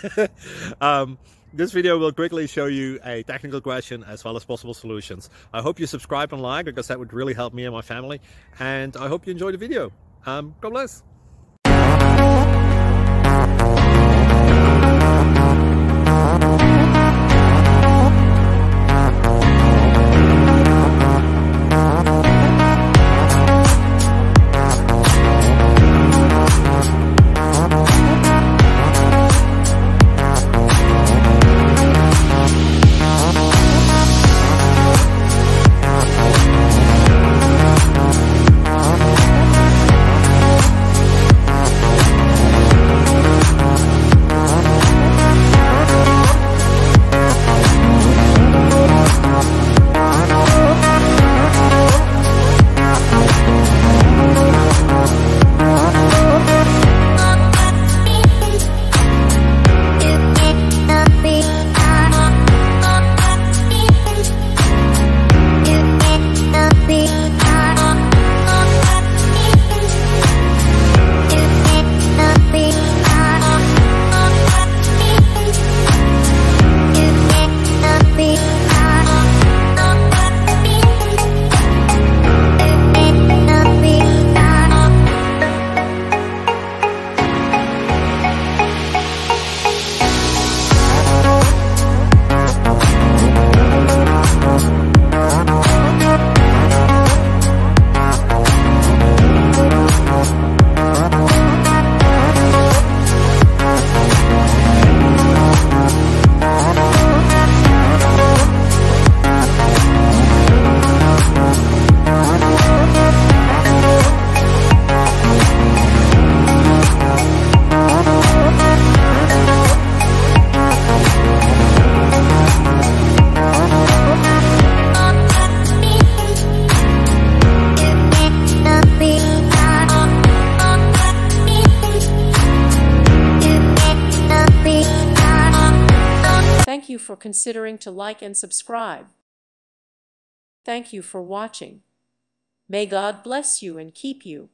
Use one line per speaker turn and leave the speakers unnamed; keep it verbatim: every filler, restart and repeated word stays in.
um, this video will quickly show you a technical question as well as possible solutions. I hope you subscribe and like, because that would really help me and my family. And I hope you enjoy the video. Um, God bless.
Thank you for considering to like and subscribe. Thank you for watching. May God bless you and keep you.